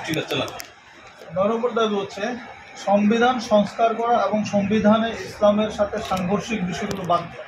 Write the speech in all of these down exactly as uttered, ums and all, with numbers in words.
ঠিক আছে চলো। নয় নম্বর দাবি হচ্ছে সংবিধান সংস্কার করা এবং সংবিধানে ইসলামের সাথে সাংঘর্ষিক বিষয়গুলো বাদ দেওয়া।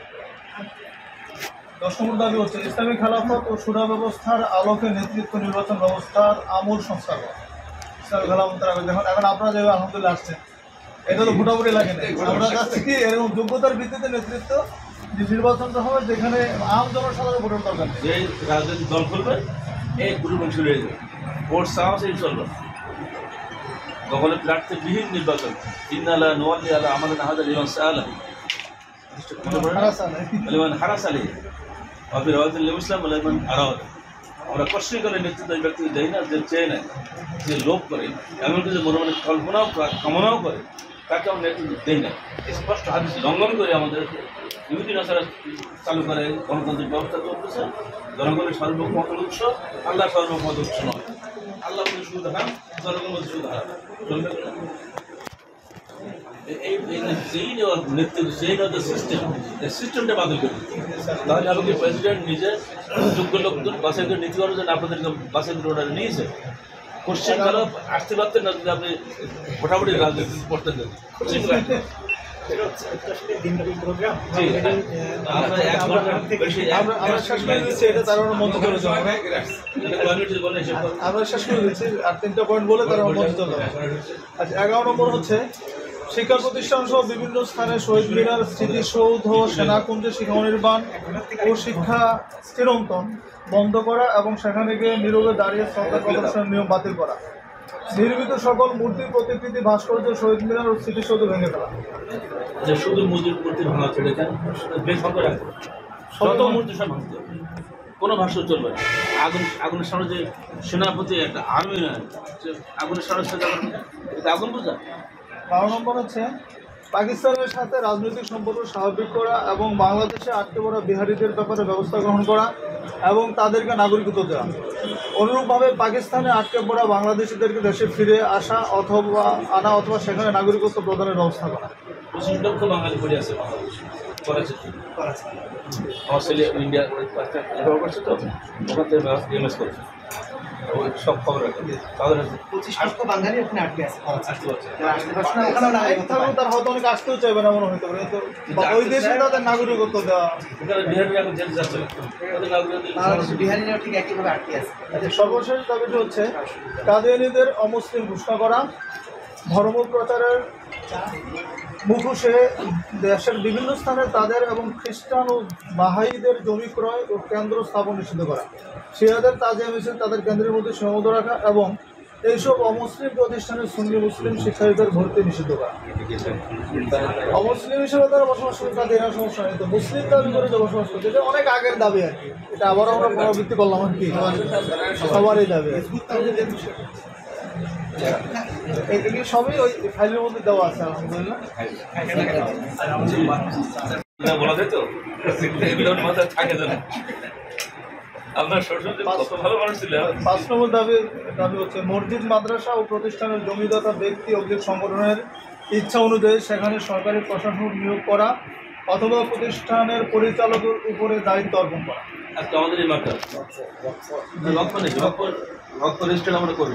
দশ নম্বর দাবি হচ্ছে ইসলামী খেলাফত ও সুরা ব্যবস্থার আলোকে নেতৃত্ব নির্বাচন ব্যবস্থার আমূল সংস্কার করা। ইসলামী খেলাফতের আগে দেখুন এখন আপনারা যেভাবে আলহামদুলিল্লাহ আসছেন, এটা তো ভোটাভুটি লাগে না। আমরা চাচ্ছি কি এরকম যোগ্যতার ভিত্তিতে নেতৃত্ব যে নির্বাচনটা হবে যেখানে আম জনসাধারণ ভোটের দরকার নেই। যে রাজনৈতিক দল করবে এই গ্রুপ শুরু হয়ে যাবে, ভোট চাওয়া সেই চলবে, দখলের প্রার্থীবিহীন নির্বাচন। ইন্নালা নোয়াল্লি আলা আমাদের নাহাদা লিমান সাআলা লিমান হারাস আলী আবির রাওয়াতুল ইসলাম লিমান আরাদ। আমরা কষ্ট করে নেতৃত্ব এই ব্যক্তিকে দেই না যে চেয়ে নেয়, যে লোভ করে, এমনকি যে মনে মনে কল্পনাও কামনাও করে, তাকে আমরা নেতৃত্ব দেই না। স্পষ্ট হাদিস লঙ্ঘন করে আমাদের ইহুদি নাসারা চালু করে গণতান্ত্রিক ব্যবস্থা চলতেছে। জনগণের সর্বমত উৎস, আল্লাহ সর্বমত উৎস নয়। আল্লাহ বলে শুধু দেখান, জনগণ বলে শুধু হারান, চলবে না। এই যেই নেওয়ার নেতৃত্ব, যেই নেওয়ার যে সিস্টেম, এই সিস্টেমটা বাতিল করে দিচ্ছে। তাহলে আমাকে প্রেসিডেন্ট নিজে যোগ্য লোকজন বাছাই করে নীতি করার জন্য আপনাদেরকে বাছাই করে ওনারা নিয়েছে। কোশ্চেন কারো আসতে পারতেন না যদি আপনি মোটামুটি রাজনীতি করতে দেন। আমরা শেষ করে দিচ্ছি এটা, তার মঞ্চ চলে যাবে। আমরা শেষ করে দিচ্ছি আর তিনটা পয়েন্ট বলে তার মঞ্চ চলে যাবে। আচ্ছা, এগারো নম্বর হচ্ছে শিক্ষা প্রতিষ্ঠান সহ বিভিন্ন স্থানে শহীদ মিনার, স্মৃতিসৌধ, সেনাকুঞ্জে শিক্ষা নির্মাণ ও শিক্ষা চিরন্তন বন্ধ করা এবং সেখানে গিয়ে নীরবে দাঁড়িয়ে শ্রদ্ধা প্রদর্শনের নিয়ম বাতিল করা। নির্মিত সকল মূর্তি, প্রতিকৃতি, ভাস্কর্য, শহীদ মিনার ও স্মৃতিসৌধ ভেঙে ফেলা। শুধু মূর্তির মূর্তি ভাঙা হচ্ছে, দেখেন বেসঙ্গ রাখবো, শত মূর্তি সব ভাঙতে হবে, কোনো ভাষ্য চলবে না। আগুন আগুনের সামনে যে সেনাপতি একটা আর্মি নয়, আগুনের সামনে সেটা আগুন বোঝা। বারো নম্বর হচ্ছে পাকিস্তানের সাথে রাজনৈতিক সম্পর্ক স্বাভাবিক করা এবং বাংলাদেশে আটকে পড়া বিহারিদের ব্যাপারে ব্যবস্থা গ্রহণ করা এবং তাদেরকে নাগরিকত্ব দেওয়া। অনুরূপভাবে পাকিস্তানে আটকে পড়া বাংলাদেশিদেরকে দেশে ফিরে আসা অথবা আনা অথবা সেখানে নাগরিকত্ব প্রদানের ব্যবস্থা করা। পঁচিশ লক্ষ বাঙালি পড়ে আছে বাংলাদেশে, করাচ্ছে আমার ছেলে ইন্ডিয়া ব্যবহার করছে, তো ওখান থেকে এমএস করেছে, ওই সব খবর রাখে তাদের পঁচিশ লক্ষ বাঙালি ওখানে আটকে আছে, আসতে পারছে। তার হয়তো অনেক আসতেও চাইবে না মনে হইতে পারে, কিন্তু ওই দেশে তাদের নাগরিকত্ব দেওয়া। এখানে বিহারি এখন জেলে যাচ্ছে, বিহারিরাও ঠিক একইভাবে আটকে আছে। সর্বশেষ দাবিটি হচ্ছে কাদিয়ানীদের অমুসলিম ঘোষণা করা, ধর্ম প্রচারের মুখোশে দেশের বিভিন্ন স্থানে তাদের এবং খ্রিস্টান ও বাহাইদের জমি ক্রয় ও কেন্দ্র স্থাপন নিষিদ্ধ করা, শিয়াদের তাজিয়া মিছিল তাদের কেন্দ্রের মধ্যে সীমাবদ্ধ রাখা এবং এইসব অমুসলিম প্রতিষ্ঠানে সুন্নি মুসলিম শিক্ষার্থীদের ভর্তি নিষিদ্ধ করা। অমুসলিম হিসেবে তারা বসবাস করে তাদের এরা সমস্যা নেই, তো মুসলিম দাবি করে যে বসবাস করছে এটা অনেক আগের দাবি আর কি, এটা আবারও আমরা পুনরাবৃত্তি করলাম আর কি, সবারই দাবি। এগুলি সবই ওই ফাইলের মধ্যে দেওয়া আছে আলহামদুলিল্লাহ। বলা যায় তো এগুলোর মাথায় থাকে না। আপনার শ্বশুর কত ভালো মানুষ ছিলেন। পাঁচ নম্বর দাবি দাবি হচ্ছে মসজিদ, মাদ্রাসা ও প্রতিষ্ঠানের জমিদাতা ব্যক্তি অবলিক সংগঠনের ইচ্ছা অনুযায়ী সেখানে সরকারি প্রশাসক নিয়োগ করা অথবা প্রতিষ্ঠানের পরিচালকের উপরে দায়িত্ব অর্পণ করা। আজকে আমাদের এই মাঠটা লক্ষ্য নেই, লক্ষ্য লক্ষ্য রেজিস্টার আমরা করি,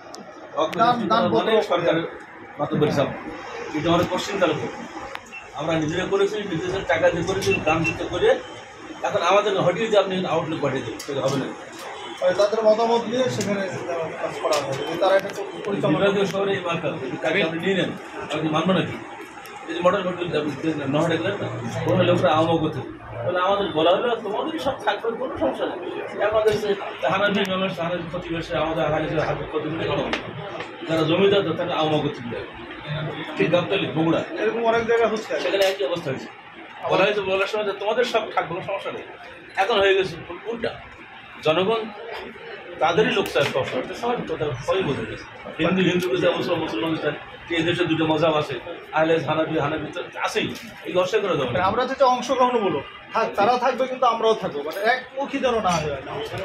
সরকারের মাধ্যমে এটা আমাদের পশ্চিম তালুক আমরা নিজেরা করেছি, নিজেদের টাকা দিয়ে করেছি, দাম দিতে করে। এখন আমাদের হটিয়ে যে আপনি আউটলুক পাঠিয়ে দেবেন, সেটা হবে না। তাদের মতামত নিয়ে সেখানে কাজ করা হবে, তারা একটা বিভাগীয় শহরে এই মার্কা কাজে আপনি নিয়ে নেন, আপনি মানবো নাকি? এই যে মডেল হোটেল নহা দেখলেন না, কোনো লোকরা আমও করতে, তাহলে আমাদের বলা হলো তোমাদের সব থাকবে, কোনো সমস্যা নেই। আমাদের হানাবি মেমের হানাবি প্রতিবেশী আমাদের হানাবি হাতে প্রতিবেশী যারা জমিদার তারা আমও করতে দেবে, ঠিক গাবতলি বগুড়া এরকম অনেক জায়গায় হচ্ছে, সেখানে একই অবস্থা হয়েছে। বলা হয়েছে বলার সময় তোমাদের সব থাকবে, কোনো সমস্যা নেই। এখন হয়ে গেছে উল্টা, জনগণ তাদেরই লোক চায় সবাই সবাই বোঝা গেছে। হিন্দু হিন্দু বিচার, মুসলমান মুসলমান বিচার, এই দেশে দুটো মজাব আছে, আহলে হানাবি হানাবি আছেই, এই অস্বীকার করে দেবো। আমরা যেটা অংশগ্রহণ বলো থাক, তারা থাকবে কিন্তু আমরাও থাকবো, মানে একমুখী যেন না হয়।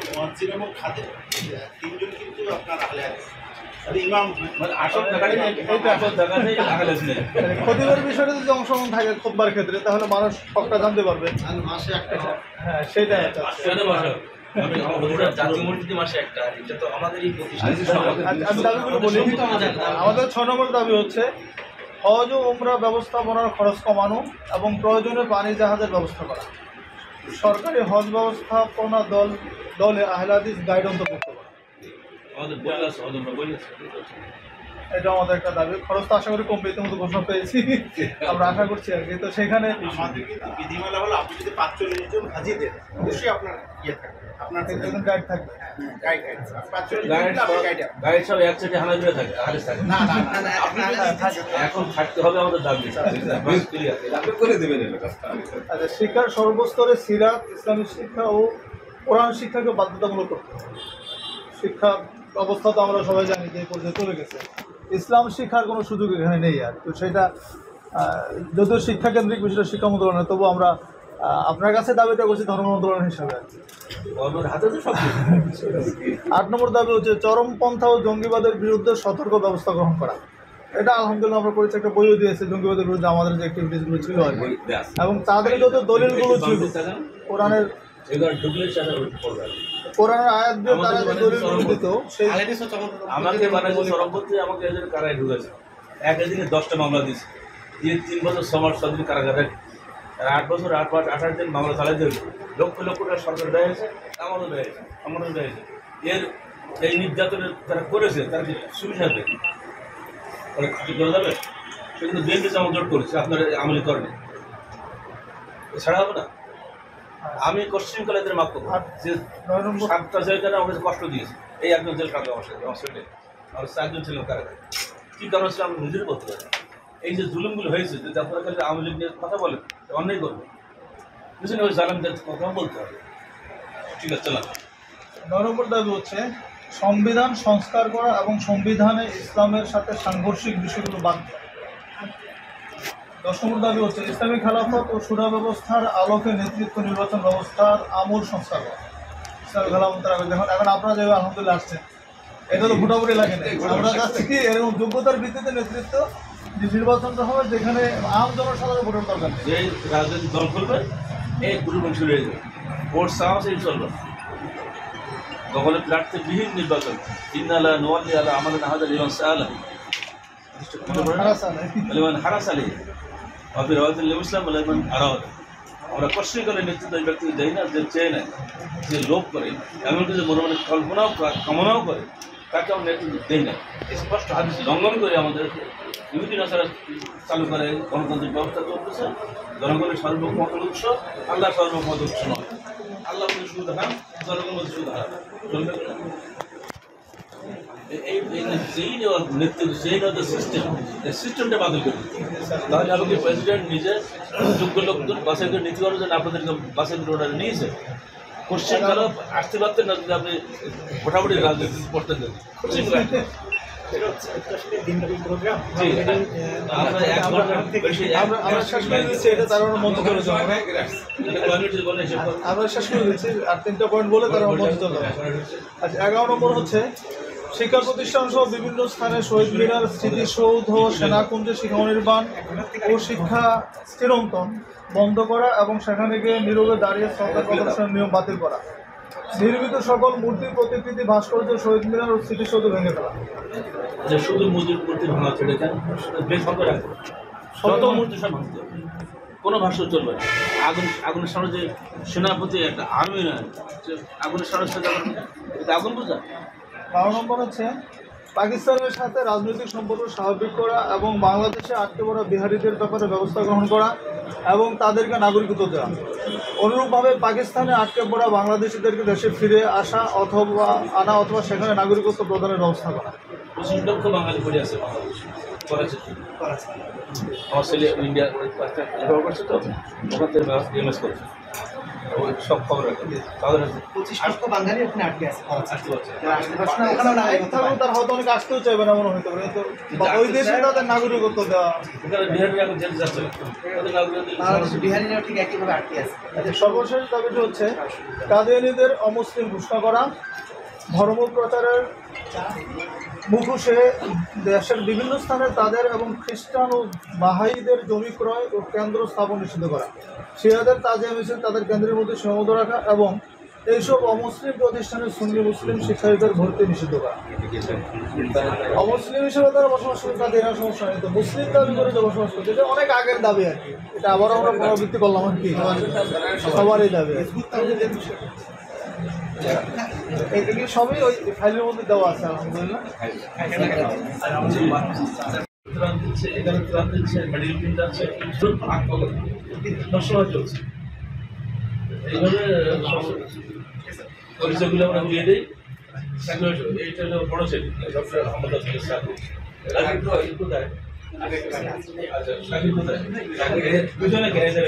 তিনজন কিন্তু আপনার আহলে খতিবের বিষয়টা যদি অংশগ্রহণ থাকে খোদবার ক্ষেত্রে, তাহলে মানুষ সবটা জানতে পারবে। হ্যাঁ, সেটাই আমি আমার হুজুরা জাতীয় মসজিদে মাসে একটা, আর এটা তো আমাদেরই প্রতিষ্ঠান। আচ্ছা, আমি দাবিগুলো বলি। আমাদের ছয় নম্বর দাবি হচ্ছে হজ ও উমরা ব্যবস্থাপনার খরচ কমানো এবং প্রয়োজনে পানি জাহাজের ব্যবস্থা করা। সরকারি হজ ব্যবস্থাপনা দল দলে আহলে হাদিস গাইড অন্তর্ভুক্ত করা। আমাদের বই আছে, আমরা বই আছে। এটা আমাদের একটা দাবি। খরচ তো আশা করি কমবে, ইতিমধ্যে ঘোষণা পেয়েছি, আমরা আশা করছি আর কি। তো সেখানে আমাদের কিন্তু বিধিমালা হলো আপনি যদি পাঁচচল্লিশ জন হাজি দেন অবশ্যই আপনার ইয়ে থাকবে, আপনার একজন গাইড থাকবে। গাইড গাইড পাঁচচল্লিশ গাইড জন গাইড গাইড সব এক সাইডে হানাবিরা থাকে, হাদিস থাকে। না না না, না, আপনি না, যদি না, থাকেন, এখন থাকতে হবে আমাদের দাবি। ক্লিয়ার আপনি করে দেবেন এটা কাজটা। আচ্ছা, শিক্ষার সর্বস্তরে সিরাত, ইসলামিক শিক্ষা ও কোরআন শিক্ষাকে বাধ্যতামূলক করতে হবে। শিক্ষা অবস্থা তো আমরা সবাই জানি যে এই পর্যায়ে চলে গেছে, ইসলাম শিক্ষার কোনো সুযোগ এখানে নেই। আর তো সেটা আহ, যদিও শিক্ষাকেন্দ্রিক বিষয়টা শিক্ষা মন্ত্রণালয়, তবু আমরা আহ, আপনার কাছে দাবিটা করছি ধর্ম মন্ত্রণালয় হিসাবে আর কি। গভর্নমেন্ট হাতে তো সব কিছু। আট নম্বর দাবি হচ্ছে চরমপন্থা ও জঙ্গিবাদের বিরুদ্ধে সতর্ক ব্যবস্থা গ্রহণ করা। এটা আলহামদুলিল্লাহ আমরা পরিচয় একটা বইও দিয়েছে জঙ্গিবাদের বিরুদ্ধে আমাদের যে অ্যাক্টিভিটিসগুলো ছিল আর কি, এবং তাদের যত দলিলগুলো ছিল কোরআনের এবার ঢুকলে সেটা পড়বে। কোরআনের আয়াত দিয়ে তারা যে দলিলগুলো দিত সেই আমাকে বানাইছে সরবপতি, আমাকে এদের কারায় ঢুকেছে। এক দিনে দশটা মামলা দিয়েছে, দিয়ে তিন বছর সমাজ সদিন কারাগারে, আর আট বছর আট পাঁচ আঠাশ দিন মামলা চালাই দেবে। লক্ষ লক্ষ টাকা সরকার দেয় হয়েছে, আমারও দেয় হয়েছে, আমারও দেয় হয়েছে। এর এই নির্যাতনের তারা করেছে, তারা কি সুবিধা দেয় ওরা ছুটি করে যাবে? সে কিন্তু বিএনপি জমজট করেছে, আপনারা আমলি করেন, ছাড়া হবে না। আমি কোশ্চিনকালে এদের মাফ করবো যে নয় নম্বর সাতটা জেলখানা আমাকে কষ্ট দিয়েছে। এই একজন জেল কাটবে আমার সাথে, আমার সাথে আর চারজন ছিল কারাগারে। কী কারণ হচ্ছে আমি নিজেরই বলতে পারি। এই যে জুলুমগুলো হয়েছে, যদি আপনারা খালি আওয়ামী লীগ নিয়ে কথা বলেন, অন্যায় করবে, বুঝলেন? ওই জালামদের কথা বলতে হবে। ঠিক আছে, চলাম। নয় নম্বর দাবি হচ্ছে সংবিধান সংস্কার করা এবং সংবিধানে ইসলামের সাথে সাংঘর্ষিক বিষয়গুলো বাদ দেওয়া। দশ নম্বর দাবি হচ্ছে ইসলামী খেলাফত ও সুরা ব্যবস্থার আলোকে নেতৃত্ব নির্বাচন ব্যবস্থার আমূল সংস্কার করা। ইসলামী খেলাফতের আগে দেখুন, এখন আপনারা যেভাবে আলহামদুলিল্লাহ আসছেন, এটা তো ভোটাভুটি লাগে না। আমরা যাচ্ছি কি এরকম যোগ্যতার ভিত্তিতে নেতৃত্ব যে নির্বাচনটা হবে, যেখানে আম জনসাধারণ ভোটের দরকার নেই। যে রাজনৈতিক দল করবে এই গুরু বংশ রয়ে যাবে, ভোট সাহস এই চলবে। দখলের প্রার্থীবিহীন নির্বাচন, ইন্নালা নোয়াল্লি আলা আমাদের নাহাদা লিমান সাআলা লিমান হারাস আলী অফির রাওয়াতুল ইসলাম লিমান আরাদ। আমরা কষ্ট করে নেতৃত্ব এই ব্যক্তিকে দেই না, যে চেয়ে নেয়, যে লোভ করে, এমনকি যে মনে মনে কল্পনাও কামনাও করে, তাকে আমরা নেতৃত্ব দেই না। স্পষ্ট হাদিস লঙ্ঘন করে আমাদের ইহুদি নাসারা চালু করে গণতান্ত্রিক ব্যবস্থা চলতেছে। জনগণের সর্বমত উৎস, আল্লাহ সর্বমত উৎস নয়। আল্লাহ বলে শুধু দেখান, জনগণ বলে শুধু হারান, চলবে না। এই যেই নেওয়ার নেতৃত্ব, সেই নেওয়ার সিস্টেম, এই সিস্টেমটা বাতিল করে দিতে। তাহলে আমাকে প্রেসিডেন্ট নিজে যোগ্য লোকজন বাছাই করে নীতি করার জন্য আপনাদেরকে বাছাই করে ওনারা নিয়েছে। কোশ্চেন কেন আসতে পারতেন না যদি আপনি মোটামুটি রাজনীতি করতেন? কোশ্চেন জি, আমরা এক ঘন্টার বেশি আমরা আমরা শেষ করে দিচ্ছি, এটা তারা মঞ্চ চলে যাবে। কমিউনিটি বলে এসব আমরা শেষ করে দিচ্ছি, আর তিনটা পয়েন্ট বলে তারা মঞ্চ চলে যাবে। আচ্ছা, এগারো নম্বর হচ্ছে শিক্ষা প্রতিষ্ঠান সহ বিভিন্ন স্থানে শহীদ মিনার, স্মৃতিসৌধ, সেনাকুঞ্জে শিক্ষা নির্মাণ ও শিক্ষা চিরন্তন বন্ধ করা এবং সেখানে গিয়ে নীরবে দাঁড়িয়ে শ্রদ্ধা প্রদর্শনের নিয়ম বাতিল করা। নির্মিত সকল মূর্তি, প্রতিকৃতি, ভাস্কর্য, শহীদ মিনার ও স্মৃতিসৌধ ভেঙে ফেলা। যে শুধু মজুর মূর্তি ভাঙা ছেড়ে দেন, বেসঙ্গ রাখবো, শত মূর্তি সব ভাঙতে হবে, কোনো ভাষ্য চলবে না। আগুন আগুনের সামনে যে সেনাপতি একটা আর্মি নয়, যে আগুনের সামনে সাথে এটা আগুন বোঝা। বারো নম্বর হচ্ছে পাকিস্তানের সাথে রাজনৈতিক সম্পর্ক স্বাভাবিক করা এবং বাংলাদেশে আটকে পড়া বিহারিদের ব্যাপারে ব্যবস্থা গ্রহণ করা এবং তাদেরকে নাগরিকত্ব দেওয়া। অনুরূপভাবে পাকিস্তানে আটকে পড়া বাংলাদেশিদেরকে দেশে ফিরে আসা অথবা আনা অথবা সেখানে নাগরিকত্ব প্রদানের ব্যবস্থা করা। পঁচিশ লক্ষ বাঙালি পড়ে আছে বাংলাদেশে, করেছে আমার ছেলে ইন্ডিয়া ব্যবহার করছে, তো ওখান থেকে এমএস করেছে, ওই সব খবর রাখে তাদের পঁচিশ লক্ষ বাঙালি ওখানে আটকে আছে। আসতে পারছে। যারা আসতে পারছে না, ওখানেও নাগরিক হতে পারে। তার হয়তো অনেক আসতেও চাইবে না, মনে হতে পারে, কিন্তু ওই দেশে তাদের নাগরিকত্ব দেওয়া। এখানে বিহারিরা এখন জেলে যাচ্ছে, ওদের নাগরিকদের বাংলাদেশের বিহারিরাও ঠিক একইভাবে আটকে আছে। আচ্ছা, সর্বশেষ দাবিটি হচ্ছে কাদিয়ানীদের অমুসলিম ঘোষণা করা, ধর্ম প্রচারের মুখোশে দেশের বিভিন্ন স্থানে তাদের এবং খ্রিস্টান ও বাহাইদের জমি ক্রয় ও কেন্দ্র স্থাপন নিষিদ্ধ করা, শিয়াদের তাজিয়া মিছিল তাদের কেন্দ্রের মধ্যে সীমাবদ্ধ রাখা এবং এইসব অমুসলিম প্রতিষ্ঠানে সুন্নি মুসলিম শিক্ষার্থীদের ভর্তি নিষিদ্ধ করা। অমুসলিম হিসেবে তারা বসবাস করে তাদের এরা সমস্যা নেই, তো মুসলিম দাবি করে যে বসবাস করছে এটা অনেক আগের দাবি আর কি, এটা আবারও আমরা পুনরাবৃত্তি করলাম আর কি, সবারই দাবি। এগুলি সবই ওই ফাইলের মধ্যে দেওয়া আছে আলহামদুলিল্লাহ। ত্রাণ দিচ্ছে, এখানে ত্রাণ দিচ্ছে, মেডিকেল কিট আছে, সবসময় চলছে। এইভাবে পরিচয়গুলো আমরা দিয়ে দিই। এইটা হলো বড় ছেলে ডক্টর আহমদ আজমের সাকিব। কোথায়? আচ্ছা, সাকিব কোথায়? দুজনে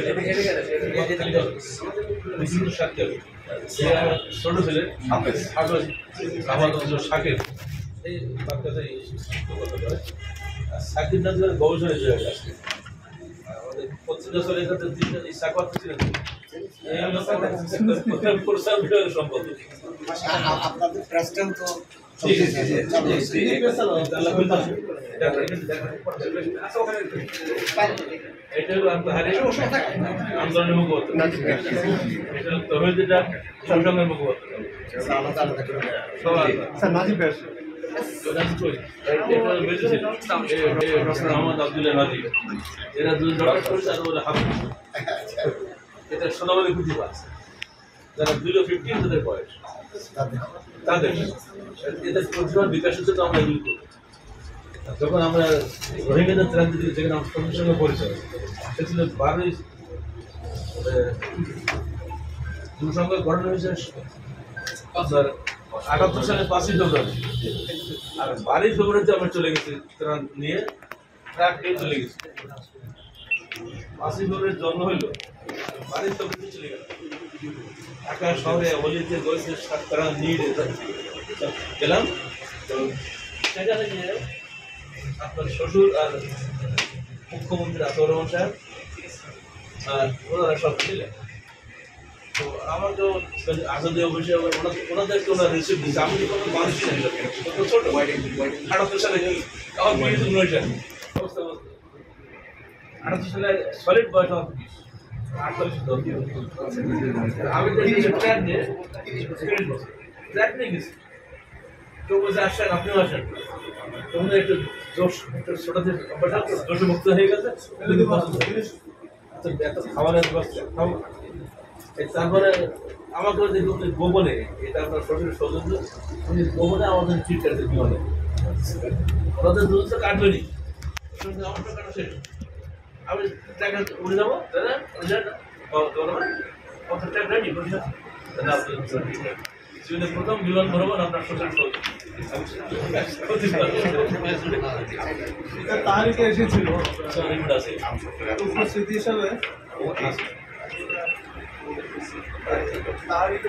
সাকিব ছোট ছেলে হাফেজ হাফেজ আহমদ সাকিব। এই বাচ্চাটাই করে সাকিব নাজের গবেষণায় জড়িয়ে আছে। আমাদের পত্রিকা চলে যাতে এই সাকওয়াত ছিলেন এই লোকের সম্পদ। আপনাদের প্রেসিডেন্ট তো এটা হলো আন্দোলনের মুখপাত্র, এটা হলো তহিদিটা সংসঙ্গের মুখপাত্র। ডক্টর আহমদ আব্দুল্লাহ নাজিব, এরা দুজন ডক্টর করেছে, আর বলে হাফিজ। এটা সোনামালি খুঁজে পাচ্ছে যারা দুটো ফিফটিন তাদের বয়স, তাদের এদের প্রতিভার বিকাশের জন্য আমরা এগুলি করি। যখন আমরা রোহিঙ্গাদের ত্রাণ দিতে যেখানে আমার সঙ্গে সঙ্গে পরিচয়, সে ছিল বারোই দুঃসংখ্যক ঘটনা হয়েছে আপনার আটাত্তর সালে পাঁচই ফেব্রুয়ারি, আর বারোই ফেব্রুয়ারিতে আমরা চলে গেছি ত্রাণ নিয়ে, ট্রাক নিয়ে চলে গেছি। পাঁচই ফেব্রুয়ারির জন্ম হইলো, বারোই ফেব্রুয়ারিতে চলে গেল ঢাকা শহরে অলিতে গেছে ত্রাণ নিয়ে গেলাম। তো সেখানে গিয়ে আপনার শ্বশুর আর মুখ্যমন্ত্রী আতর রহমান সাহেব আর ওনারা সব ছিলেন। তো আমার তো আজাদি অবশ্যই ওনাদেরকে ওনারা রিসিভ দিচ্ছে। আমি কোনো মানুষই নেই, ছোট আটাত্তর সালে আমার বিয়ে তো নয় সালে অবস্থা অবস্থা আটাত্তর সালে সলিড বয়স আমার আটচল্লিশ আমি ট্র্যাক নিয়ে ট্র্যাক নিয়ে গেছি। তো বলছে আসেন, আপনিও আসেন। তোমরা একটু জোশ একটু ছোটাতে জোশে মুক্ত হয়ে গেছে, এত খাবারের ব্যবস্থা খাও। তারপরে আমাকে দেখুন গোপনে, এটা আপনার শ্বশুর সৌজন্য, উনি গোপনে আমাদের ট্রিট করতে বিমানে, ওনাদের দুজন তো কাটবেনি, আমার তো কাটা শেষ। আমি টাকা উড়ে যাবো, দাদা উড়ে যান কত টাকা রেডি বলছেন জীবনে প্রথম বিমান ভ্রমণ আপনার শ্বশুর তারিখে এসেছিল আছে স্মৃতি হিসাবে তারিখে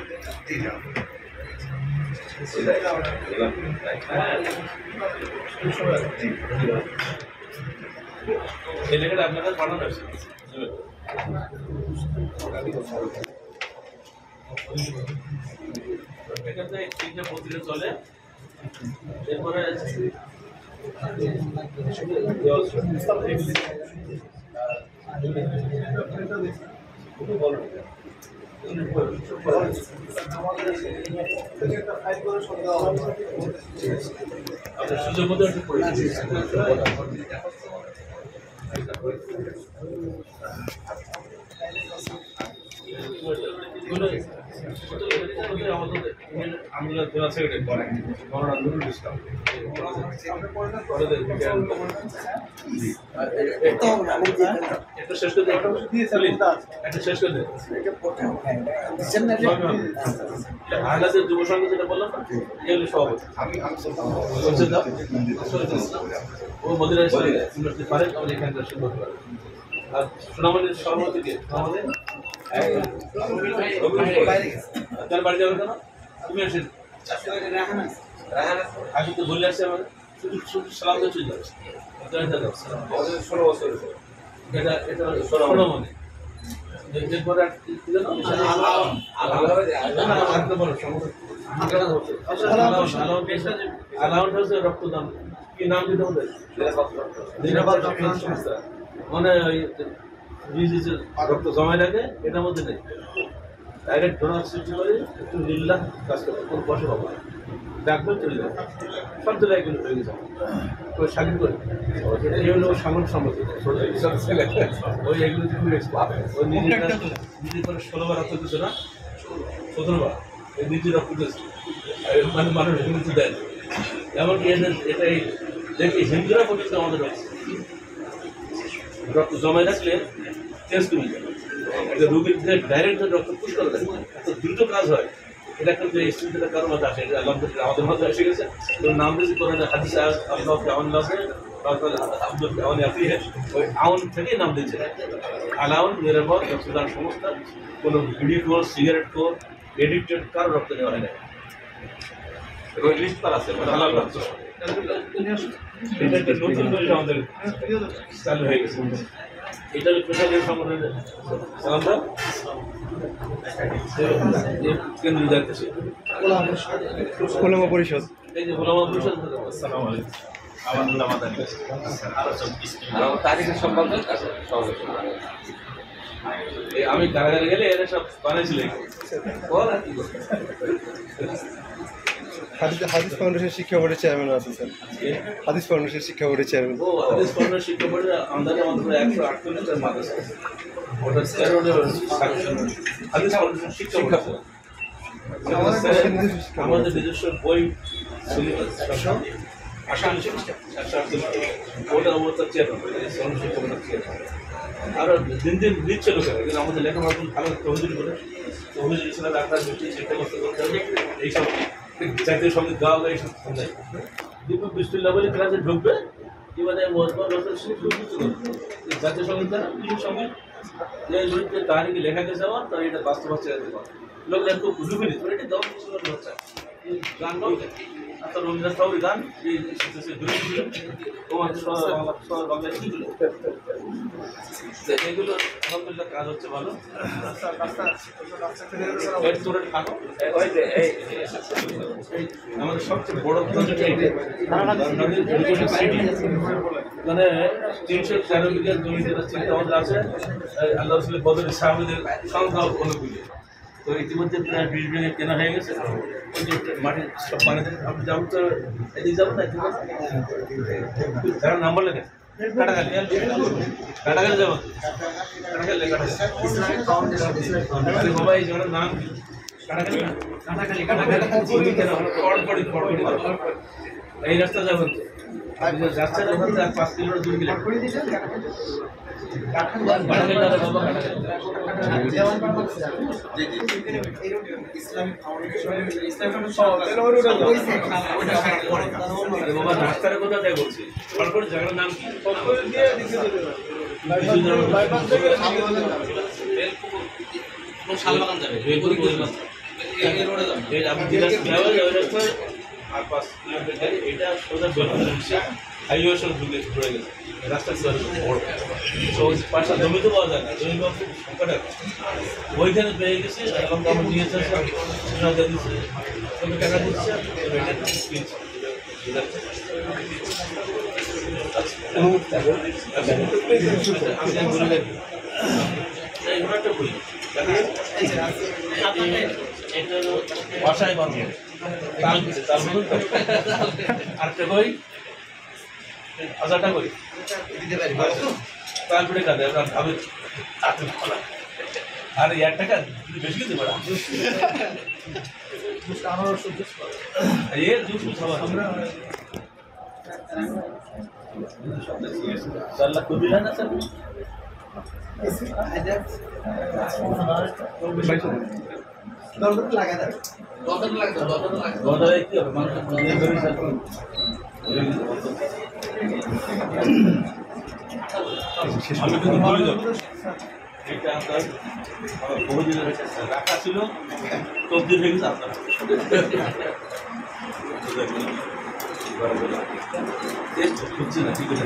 এই লেখাটা আপনাদের পাঠানো আছে। এখান থেকে তিনটে পত্রিকা চলে, এরপরে আপনার সুযোগ মতো একটু পড়ে আমরা জেলা সেক্রেটারি করেন মৌলানা নুরুল ইসলাম। একটা শেষ করে একটা শেষ করে আহলাদের যুব সংঘ যেটা বললাম না, এগুলো সভাপতি ও মদিনা ইউনিভার্সিটি পারেন, আমাদের এখানকার সুন্দর আর সোনামণির সভাপতিকে আমাদের তার বাড়ি যাবে কেন? তুমি আসেন আগে তো বলে আসছে আমাদের শুধু শুধু সালাম দিয়ে চলে যাচ্ছে। ষোলো বছর এটা এটা সোনামণি এরপরে অ্যালাউন্ড হচ্ছে রক্তদান, কি নাম দিতে হবে মানে ওই রক্ত জমায় রাখে, এটার মধ্যে নেই। ডাইরেক্ট ডোনার সৃষ্টি করে একটু লিল্লাহ কাজ করতে কোনো পয়সা পাবো না ডাকবে চলে যাবে সব জায়গায় এগুলো হয়ে গেছে ওই স্বাধীন করে এই হলো সামন সম্মতি ওই এগুলো ওই নিজের নিজে করে ষোলোবার রক্ত দিচ্ছে না সতেরোবার এই নিজে রক্ত দিচ্ছে মানে মানুষ হিন্দু দেয় এমনকি এদের এটাই দেখি হিন্দুরা পর্যন্ত আমাদের রক্ত রক্ত জমায় রাখলে চেঞ্জ কমে যায় রোগীর ডাইরেক্ট রক্ত পুশ করে দেয় এত দ্রুত কাজ হয় এটা কিন্তু এই স্মৃতিটা কারো মাঝে আসে আলহামদুলিল্লাহ আমাদের মাঝে এসে গেছে তোর নাম দিয়েছি করে হাদিস আল্লাহ আওয়ান আছে আব্দুল আওয়ান আপনি ওই আওয়ান থেকেই নাম দিয়েছে আলাউন নিরাপদ রক্তদান সংস্থা কোনো বিড়ি কোর সিগারেট কোর এডিক্টেড কারো রক্ত নেওয়া হয় না এবং লিস্ট তার আছে হালাল রক্ত এটা একটা নতুন করে আমাদের চালু হয়ে গেছে এটা পেশাজীবী সংগঠনের সালামটা কেন্দ্র যাচ্ছে ওলামা পরিষদ এই যে ওলামা পরিষদ আসসালামু আলাইকুম আমানুল্লাহ মাদানী আর আমার তারিখের সম্পর্কে আছে এই আমি কারাগারে গেলে এরা সব বানাইছিল বল আর কি করবে হাদিস হাদিস ফাউন্ডেশন শিক্ষা বোর্ডের চেয়ারম্যান আছেন স্যার হাদিস ফাউন্ডেশন শিক্ষা বোর্ডের চেয়ারম্যান ও হাদিস ফাউন্ডেশন শিক্ষা বোর্ডের আন্দাজে আমাদের একশো আটচল্লিশটা মাদ্রাসা আছে ওটা স্যারোডের হাদিস ফাউন্ডেশন শিক্ষা বোর্ড আমাদের নিজস্ব বই সিলেবাস ওটার অবস্থা চেয়ারম্যান আরো দিন দিন দিচ্ছে লোকেরা কিন্তু আমাদের লেখাপড়া ভালো তহবিল করে তহবিল ছিল ডাক্তার শিক্ষা ব্যবস্থা করতে হবে এইসব জাতীয় সঙ্গীত গাওয়া গাই সব সন্ধ্যায় দীপক বিস্তুল্লাহ বলে ক্লাসে ঢুকবে এবারে জাতীয় সঙ্গীত দ্বারা কিছু সঙ্গীত যে তারিখে লেখা গেছে আমার তার এটা বাস্তবাস্ত যেতে পারে লোকরা খুব ঢুকে নিত এটা দশ বছর হচ্ছে গান গাও আচ্ছা রবীন্দ্রনাথ ঠাকুরের গান এই বাংলায় এগুলো আলহামদুলিল্লাহ কাজ হচ্ছে ভালো আমাদের সবচেয়ে বড় মানে তিনশো তেরো বিঘা জমি যেটা চিন্তা আমাদের আছে আল্লাহ রসুলের বদলের সাহাবিদের সংখ্যা অনুকূলে তো ইতিমধ্যে প্রায় বিশ বিঘা কেনা হয়ে গেছে ওই যে মাটির সব পানিতে আপনি যাবো তো এদিকে যাবো না যারা নাম্বার লেখে কাটাখালি কাটাখালি যাবো কাটাখালি কাটাখালি বাবা এই জনের নাম কাটাখালি কাটাখালি কাটাখালি এই রাস্তা যাবেন যাচ্ছে যখন পাঁচ কিলোমিটার দূর গেলে রাস্তার কথা দেখ বলছি সরকার জায়গার নাম কি শালবাগান যাবে আপনি যে রাস্তা আর পাঁচ কিলোমিটার গাড়ি এটা সোজা বেলকুড়া হাইওয়ে সব ঢুকে পড়ে গেছে রাস্তা বড় তো পাঁচটা জমি তো পাওয়া যায় না জমি পাওয়া খুব সংকট আছে ওইখানে পেয়ে গেছে এখন তো আমার নিয়ে যাচ্ছে টাকা দিচ্ছে টাকা দিচ্ছে ঘোড়াটা বলি বাসায় বাঁধবে আরেকটা কই হাজারটা কই তারপরে কাঁদে আমি আর এক টাকা বেশি দিতে পারা এ দুশো সবার চার লাখ কবি না স্যার আমি কিন্তু বলে যাবো এটা আপনার বহুদিনের রাখা ছিল তবদিল হয়ে গেছে আপনার হচ্ছে না ঠিক আছে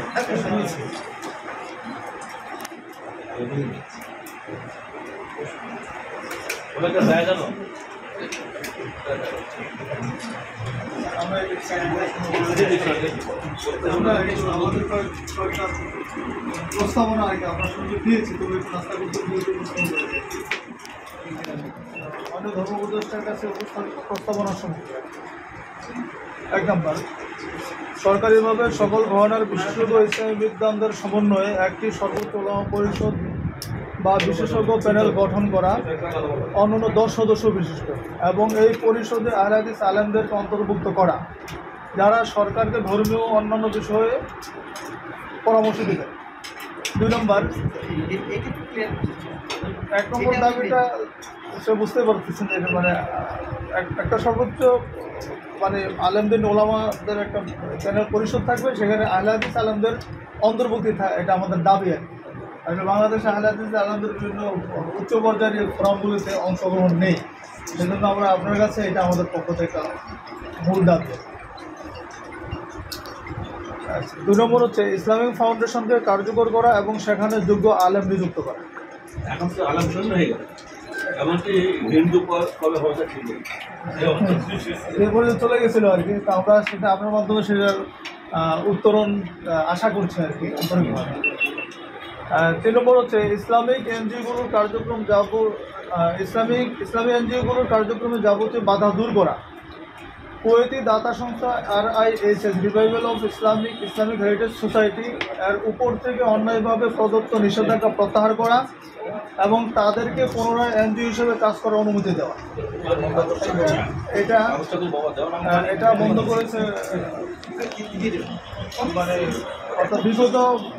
ওটা যায় জানো প্রস্তাবনা আর কি আপনার সঙ্গে দিয়েছি তবে রাস্তা করতে মাননীয় ধর্ম উপদেষ্টার কাছে উপস্থাপিত প্রস্তাবনা সমূহ। এক নম্বর, সরকারিভাবে সকল ঘরানার বিশেষজ্ঞ ইসলামী বিদ্বানদের সমন্বয়ে একটি সর্বোচ্চ ওলামা পরিষদ বা বিশেষজ্ঞ প্যানেল গঠন করা, অন্যান্য দশ সদস্য বিশিষ্ট, এবং এই পরিষদে আহলে হাদিস আলেমদেরকে অন্তর্ভুক্ত করা, যারা সরকারকে ধর্মীয় অন্যান্য বিষয়ে পরামর্শ দিবেন। দুই নম্বর, এক নম্বর দাবিটা সে বুঝতে পারতেছেন যে মানে এক- একটা সর্বোচ্চ মানে আলেমদের ওলামাদের একটা প্যানেল পরিষদ থাকবে, সেখানে আহলে হাদিস আলেমদের অন্তর্ভুক্তি থাকে, এটা আমাদের দাবি আর কি। আসলে বাংলাদেশে আহলে হাদিস আলেমদের বিভিন্ন উচ্চ পর্যায়ের ফোরামগুলিতে অংশগ্রহণ নেই, সেজন্য আমরা আপনার কাছে এটা আমাদের পক্ষ থেকে মূল দাবি। আচ্ছা, দুই নম্বর হচ্ছে ইসলামিক ফাউন্ডেশনকে কার্যকর করা এবং সেখানে যোগ্য আলেম নিযুক্ত করা। এখন তো আলাম শূন্য হয়ে গেল, এমনকি হিন্দু ক- কবে হওয়া ঠিক নেই। এই অবস্থা। এ পর্যন্ত চলে গেছিলো আর কি, তো আমরা সেটা আপনার মাধ্যমে সেটার আহ, উত্তরণ আহ, আশা করছি আর কি আন্তরিকভাবে। আহ, তিন নম্বর হচ্ছে ইসলামিক এনজিওগুলোর কার্যক্রম যাব আহ, ইসলামিক ইসলামী এনজিওগুলোর কার্যক্রমে যাবতীয় বাধা দূর করা। কুয়েতি দাতা সংস্থা আর I H S revival of Islamic Islamic heritage society এর উপর থেকে অন্যায়ভাবে প্রদত্ত নিষেধাজ্ঞা প্রত্যাহার করা এবং তাদেরকে পুনরায় এনজিও হিসেবে কাজ করার অনুমতি দেওয়া। এটা ব্যবস্থা করে বাবা দেওয়া না। আহ, এটা বন্ধ করেছে মানে অর্থাৎ বিগত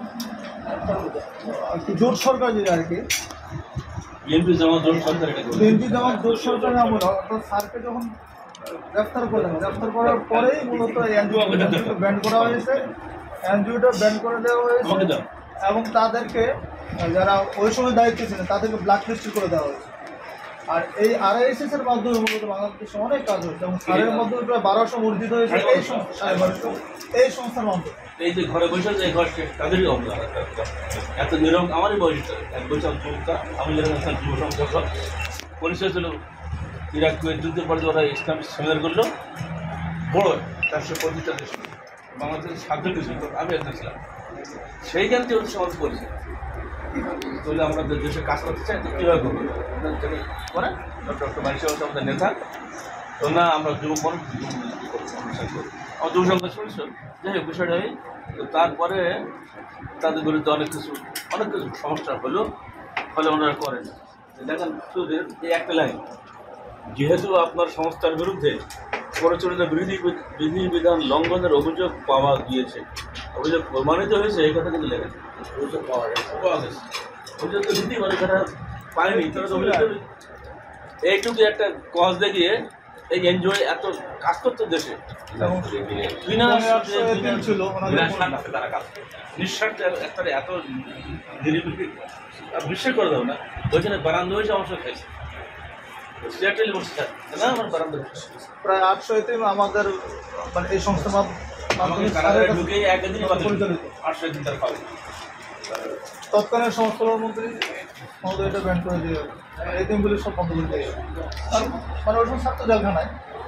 আর কি জোট সরকার যেটা আর কি বিএনপি জামাত জোট সরকার এটা করে। বিএনপি যেমন জোট সরকার আমল অর্থাৎ স্যারকে যখন গ্রেফতার করলেন, গ্রেফতার করার পরেই মূলত এনজিও ব্যান করা হয়েছে, এনজিওটা ব্যান করে দেওয়া আমাকে হয়েছে দাও। এবং তাদেরকে যারা ওই সময় দায়িত্বে ছিলেন তাদেরকে ব্ল্যাক লিস্ট করে দেওয়া হয়েছে। আর এই আরআইএসএস এর মাধ্যমে মূলত বাংলাদেশে অনেক কাজ হয়েছে এবং সারের মাধ্যমে প্রায় বারোশো মসজিদ হয়েছে এই সংস্থা সাড়ে বারোশো এই সংস্থার মাধ্যমে। এই যে ঘরে বসে যে ঘর শেষ তাদেরই অবদান এত নিরঙ্ক আমারই বয়স এক বছর যুবতা আমি যেরকম একটা যুব সংগঠন পরিচয় ছিল ইরাক কুয়েত যুদ্ধের পরে ওরা ইসলাম সেমিনার করলো বড় চারশো পঁচিশটা দেশ বাংলাদেশের সাতজন ছিল আমি একজন ছিলাম সেইখান থেকে ওদের সমাজ করেছে তাহলে আমরা দেশে কাজ করতে চাই তো কীভাবে করবো করে ডক্টর মানিসা হচ্ছে আমাদের নেতা তো না আমরা যুবক মানুষ আমার যুব সংখ্যা শুনছ যাই হোক বিষয়টা এই তো তারপরে তাদের বিরুদ্ধে অনেক কিছু অনেক কিছু সমস্যা হলো ফলে ওনারা করেন দেখেন শুধু এই একটা লাইন যেহেতু আপনার সংস্থার বিরুদ্ধে পরিচালিত বিধি বিধিবিধান লঙ্ঘনের অভিযোগ পাওয়া গিয়েছে অভিযোগ প্রমাণিত হয়েছে এই কথা কিন্তু লেখেন অভিযোগ পাওয়া গেছে পাওয়া গেছে অভিযোগ তো দিতেই পারে যারা পায়নি তারা তো অভিযোগ এইটুকু একটা কজ দেখিয়ে এই এনজয় এত কাজ করতো দেশে এবং বিনা একশো এপ্রিল ছিল ওনাদের বিনা স্বার্থে তারা কাজ করে। নিঃস্বার্থে একটা এত নিরিবিলি বিশ্বাস করে দেবো না ওইখানে বারান্দা হয়েছে অংশ খাইছে সিয়াটেল বসে থাকে না আমার বারান্দা বসে প্রায় আটশো এতিম আমাদের মানে এই সংস্থার মাধ্যমে আমাকে স্যারের কারাগারে কাছে ঢুকে একদিনই পরিচালিত। আটশো দিন তার পাবে তৎকালীন সংস্করণ মন্ত্রী মহোদয় এটা ব্যান করে দিয়ে এতিমগুলি সব বন্ধ করে দিয়ে আর মানে ওই সময় ছাত্র জেলখানায়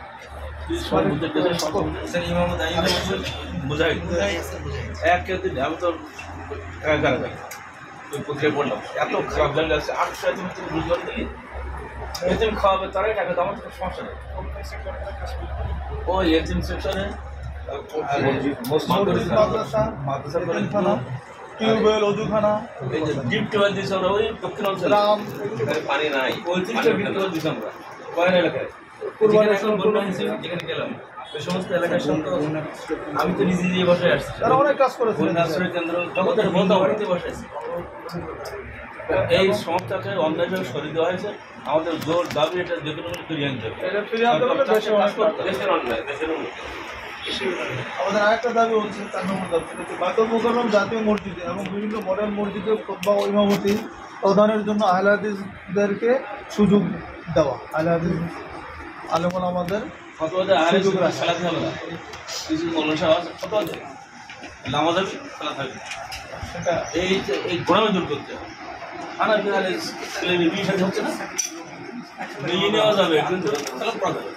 বুঝাই এক দিন আমি তো কারাগারে ওই পত্রিকায় পড়লাম এত খারাপ জায়গা আছে আটশো এতিম তুমি বুঝবার দিলি এতিম খাওয়াবে তারাই টাকা তো আমার তো সমস্যা নেই ওই এতিম সেকশনে মসজিদ, মাদ্রাসা, মাদ্রাসা করে এতিমখানা, টিউবওয়েল, অজুখানা, এই যে ডিপ টিউবওয়েল দিয়েছে ওরা ওই দক্ষিণ অঞ্চলে গ্রাম, পানি নাই ওই তিনটা ডিপ টিউবওয়েল দিয়েছে আমরা কয়েন এলাকায় পূর্বাঞ্চল, যেখানে এখন বন্যা হয়েছে যেখানে গেলাম ওই সমস্ত এলাকার সঙ্গে আমি তো নিজে দিয়ে বসে আসছি তারা অনেক কাজ করেছে। বন্যা আশ্রয় কেন্দ্র জগতের বন্ধ বাড়িতে বসে আছি এই সংস্থাকে অন্যায়ভাবে সরিয়ে দেওয়া হয়েছে আমাদের জোর দাবি এটা যে কোনো ফিরিয়ে আনতে হবে এটা ফিরিয়ে আনতে হলে দেশে অনেক কাজ করতে হবে। দেশের অন্যায় দেশের উন্নতি আমাদের আরেকটা দাবি হচ্ছে চার নম্বর দাবি সেটা হচ্ছে বায়তুল মুকাররম জাতীয় মসজিদে এবং বিভিন্ন মডেল মসজিদে খুতবা ও ইমামতি প্রদানের জন্য আহলে হাদিসদেরকে সুযোগ দেওয়া। আহলে হাদিস আলেমুল আমাদের কত আরে খেলাতে হবে না কিছু মনসা আছে কত আছে নামাজ হবে খেলাতে হবে সেটা এই যে- এই গোড়ামে দূর করতে হবে খানা বিহালে ছেলে বিয়ে সাথে হচ্ছে না নিয়ে নেওয়া যাবে কিন্তু খেলা করা যাবে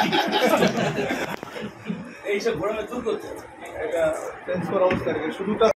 এইসব গোড়ামে দূর করতে হবে এটা চেঞ্জ করা উচিত আর কি। শুধু